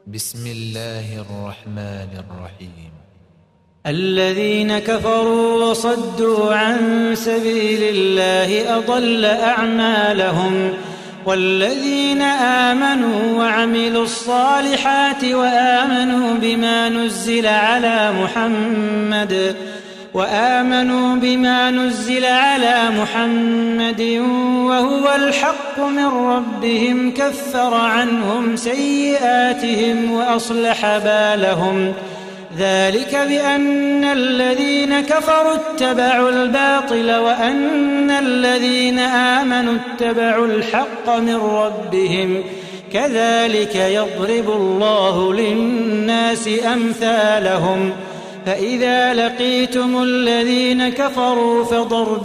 بسم الله الرحمن الرحيم. الذين كفروا وصدوا عن سبيل الله أضل أعمالهم، والذين آمنوا وعملوا الصالحات وآمنوا بما نزل على محمد وهو الحق من ربهم كفر عنهم سيئاتهم وأصلح بالهم. ذلك بأن الذين كفروا اتبعوا الباطل وأن الذين آمنوا اتبعوا الحق من ربهم، كذلك يضرب الله للناس أمثالهم. فإذا لقيتم الذين كفروا فضرب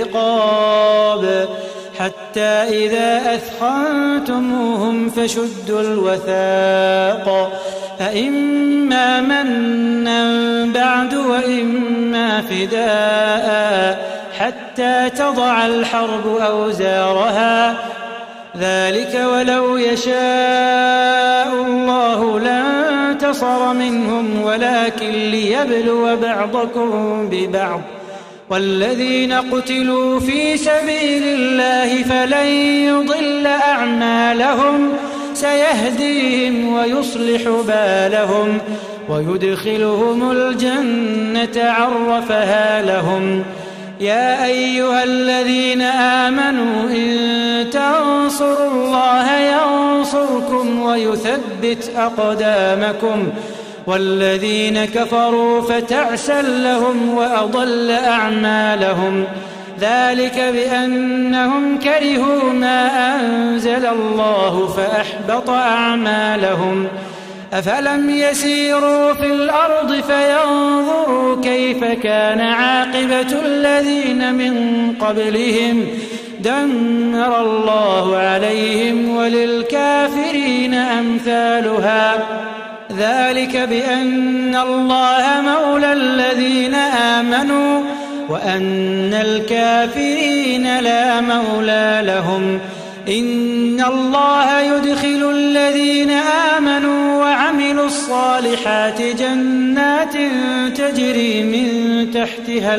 الرقاب حتى إذا أثخنتموهم فشدوا الوثاق، فإما منا بعد وإما فداء حتى تضع الحرب أوزارها. ذلك ولو يشاء الله لانتصر منهم ولكن ليبلو بعضكم ببعض. والذين قتلوا في سبيل الله فلن يضل أعمالهم، سيهديهم ويصلح بالهم ويدخلهم الجنة عرفها لهم. يا أيها الذين آمنوا إن تنصروا الله ينصركم ويثبت أقدامكم، والذين كفروا فتعسا لهم وأضل أعمالهم. ذلك بأنهم كرهوا ما أنزل الله فأحبط أعمالهم. أفلم يسيروا في الأرض فينظروا كيف كان عاقبة الذين من قبلهم، دمر الله عليهم وللكافرين أمثالها. ذلك بأن الله مولى الذين آمنوا وأن الكافرين لا مولى لهم. إن الله يدخل الذين آمنوا وعملوا الصالحات جنات تجري من تحتها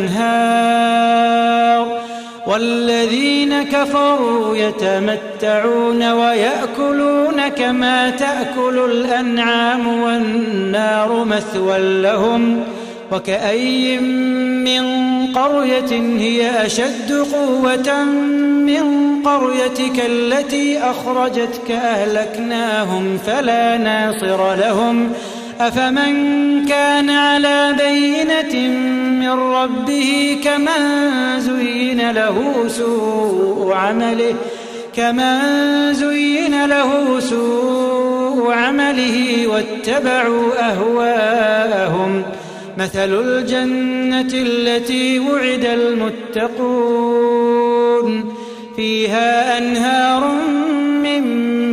الأنهار، والذين كفروا يتمتعون ويأكلون كما تأكل الأنعام والنار مثوى لهم. وكأي من قرية هي أشد قوة من قريتك التي أخرجتك أهلكناهم فلا ناصر لهم. أفمن كان على بينة من ربه كمن زين له سوء عمله واتبعوا أهواءهم. مثل الجنة التي وعد المتقون فيها أنهار من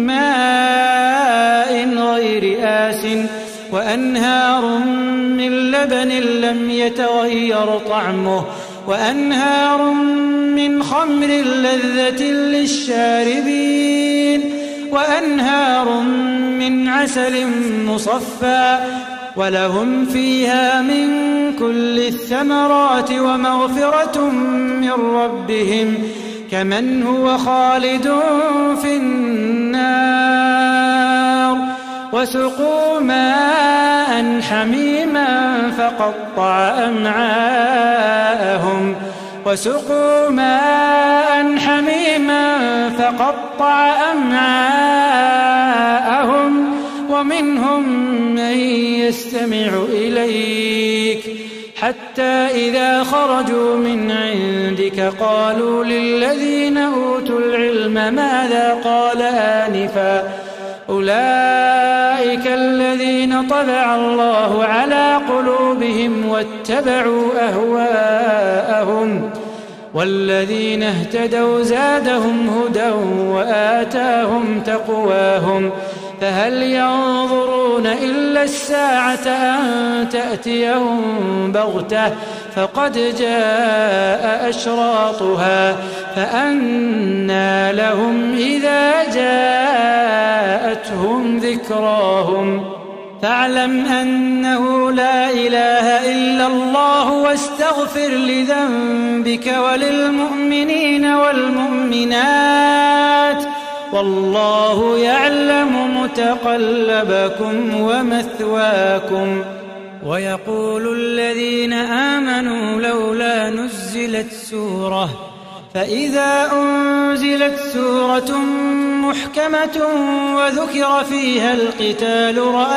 ماء غير آسٍ وأنهار من لبن لم يتغير طعمه وأنهار من خمر لذة للشاربين وأنهار من عسل مصفى ولهم فيها من كل الثمرات ومغفرة من ربهم كمن هو خالد في النار. وسقوا ماء حميما فقطع أمعاءهم ومنهم من يستمع إليك حتى إذا خرجوا من عندك قالوا للذين أوتوا العلم ماذا قال آنفا أولئك الذين طبع الله على قلوبهم واتبعوا أهواءهم. والذين اهتدوا زادهم هدى وآتاهم تقواهم. فهل ينظرون إلا الساعة أن تأتيهم بغتة فقد جاء أشراطها فأنى لهم إذا جاءتهم ذكراهم فاعلم أنه لا إله إلا الله واستغفر لذنبك وللمؤمنين والمؤمنات والله يعلم متقلبكم ومثواكم. ويقول الذين آمنوا لولا نزلت سورة فإذا أنزلت سورة محكمة وذكر فيها القتال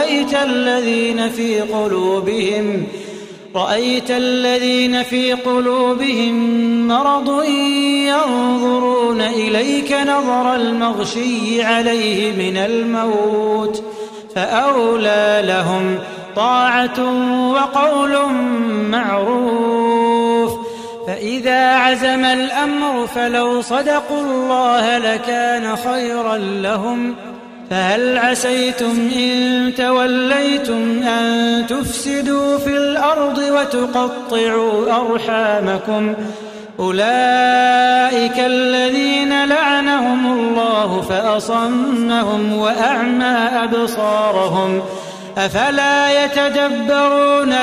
رأيت الذين في قلوبهم مرض ينظرون إليك نظر المغشي عليه من الموت فأولى لهم طاعة وقول معروف. فإذا عزم الأمر فلو صدقوا الله لكان خيرا لهم. فهل عسيتم إن توليتم أن تفسدوا في الأرض وتقطعوا أرحامكم أولئك الذين لعنهم الله فأصمهم وأعمى أبصارهم أفلا يتدبرون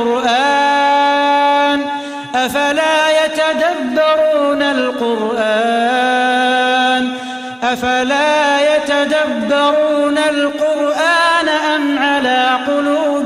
القرآن أم على قلوب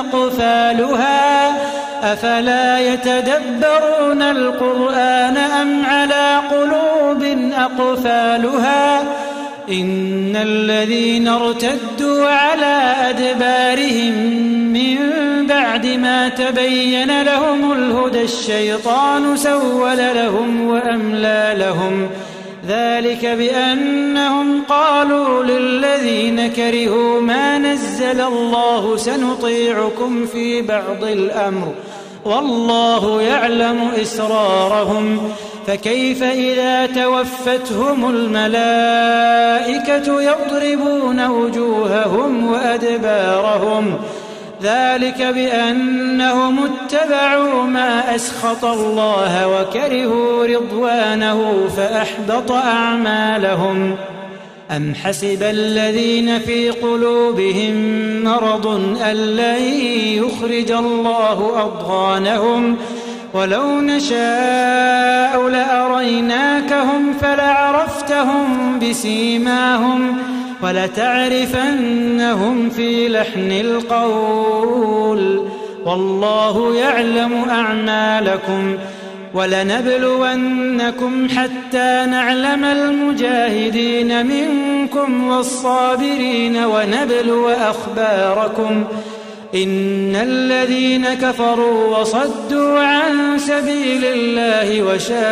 أقفالها إن الذين ارتدوا على أدبارهم من بعد ما تبين لهم الهدى الشيطان سول لهم وأملى لهم ذلك بأنهم قالوا للذين كرهوا ما نزل الله سنطيعكم في بعض الأمر والله يعلم إسرارهم فكيف إذا توفتهم الملائكة يضربون وجوههم وأدبارهم ذلك بأنهم اتبعوا ما أسخط الله وكرهوا رضوانه فأحبط أعمالهم. أم حسب الذين في قلوبهم مرض أن لن يخرج الله أضغانهم ولو نشاء لأريناكهم فلعرفتهم بسيماهم ولتعرفنهم في لحن القول والله يعلم أعمالكم. ولنبلونكم حتى نعلم المجاهدين منكم والصابرين ونبلو أخباركم إن الذين كفروا وصدوا عن سبيل الله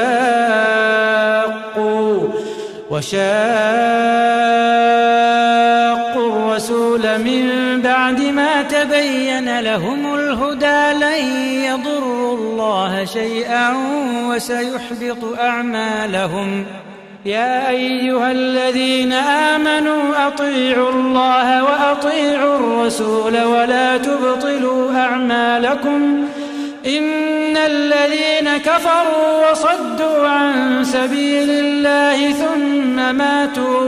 وشاقوا الرسول من بعد ما تبين لهم الهدى لن يضروا الله شيئا وسيحبط أعمالهم. يا أيها الذين آمنوا أطيعوا الله وأطيعوا الرسول ولا تبطلوا أعمالكم إن الذين كفروا وصدوا عن سبيل الله ثم ماتوا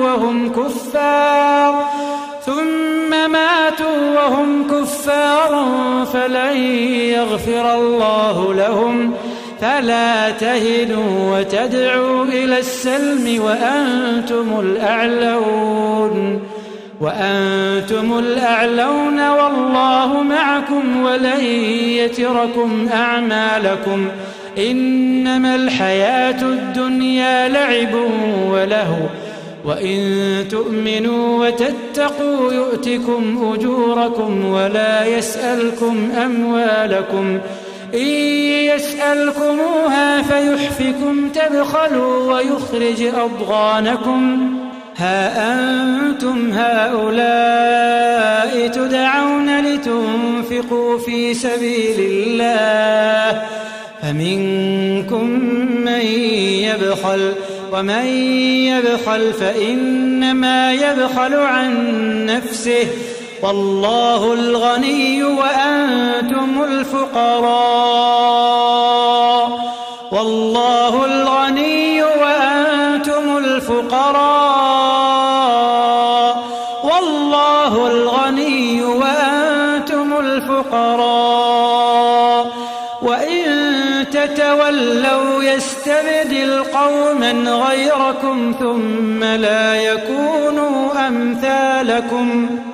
وهم كفار فلن يغفر الله لهم. فلا تهنوا وتدعوا إلى السلم وأنتم الأعلون والله معكم ولن يتركم أعمالكم إنما الحياة الدنيا لعب ولهو وإن تؤمنوا وتتقوا يؤتكم أجوركم ولا يسألكم أموالكم إن يسألكموها فيحفكم تبخلوا ويخرج أضغانكم. ها أنتم هؤلاء تدعون لتنفقوا في سبيل الله فمنكم من يبخل ومن يبخل فإنما يبخل عن نفسه والله الغني وأنتم الفقراء والله الغني وأنتم الفقراء والله الغني وأنتم الفقراء وإن تتولوا يستبدل قوما غيركم ثم لا يكونوا أمثالكم